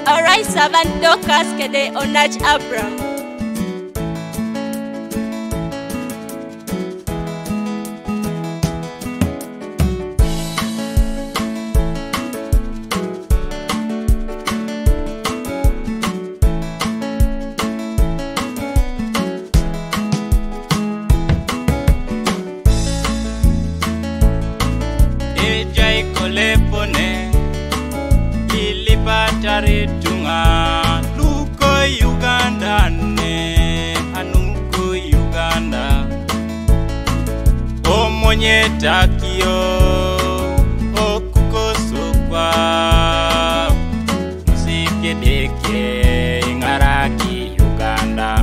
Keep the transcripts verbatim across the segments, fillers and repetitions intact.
Alright, servant Dorcas Kede Onach Abram. Ejai kolepone ilipatare tunga luko Uganda ne anuko Uganda omonye takio okukosokwa musikedeke ngaraki Uganda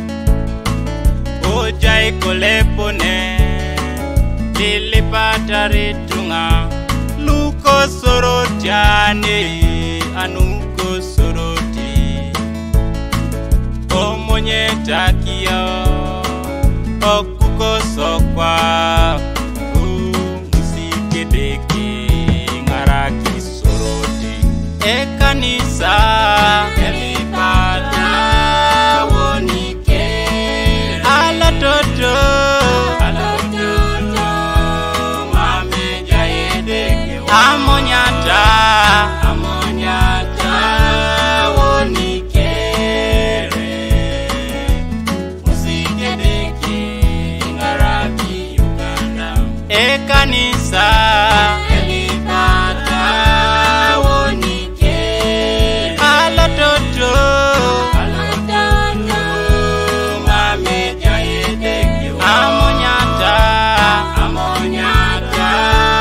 ojai kolepone ilipatare tunga luko sorotiane anuko soroti omonye takio okukosokwa musikedeke ngaraki soroti ekanisa elipata wonike alatoto amonyata amonyata wonikere musikedeke ngaraki Uganda ekanisa elipata wonikere alatoto alatoto mamejayedeke amonyata amonyata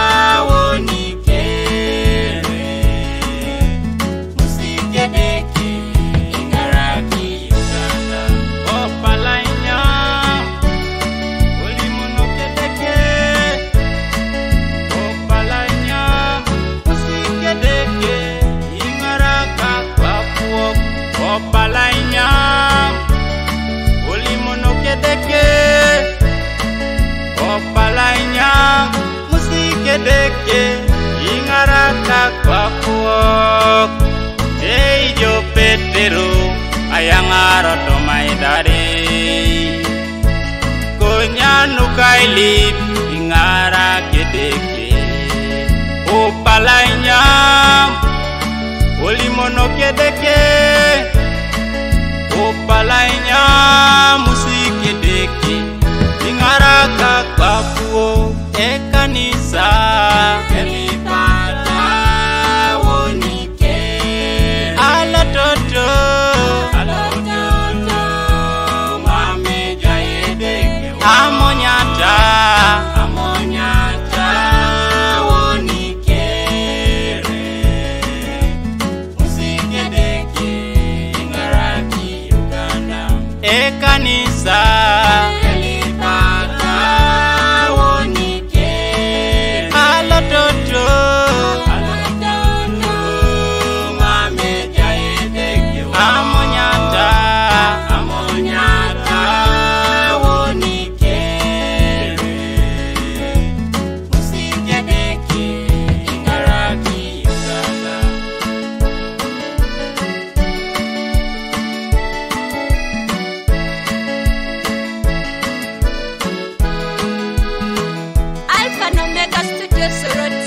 Opalainya ulimonokedeke opalainya musikedeke ingaraka kwakuok Teijo Petero ayangaro tomaidari konyanukailip ingarakedeke opalainya ulimonokedeke opalainya musikedeke ingaraka kwakuo ekanisa elipata wonike alatoto alatoto mamejayedeke amonyata amonyata wonikere musikedeke ingaraki Uganda ekanisa elipata wonike alatoto alatoto mamejayedeke amonyata amonyata wonikere musikedeke ingaraki Uganda Alpha and Omega Studio Soroti.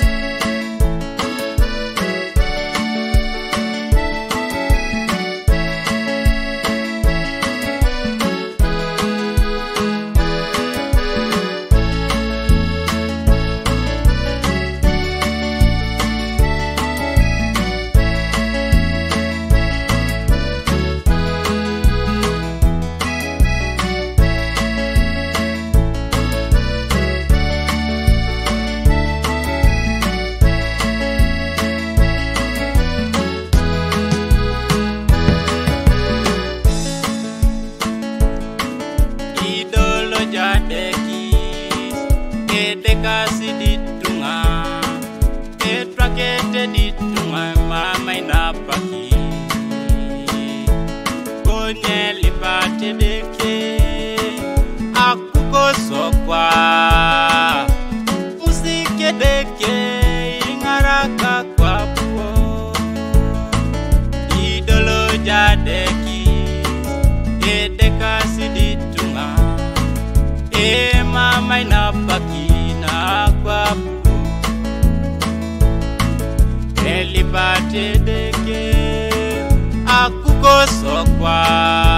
idolo jadekis edekasi ditunga etrakete ditunga mama inapaki konye lipate deke akukosokwa musikedeke ingaraka kwapuo elipate deke akukosokwa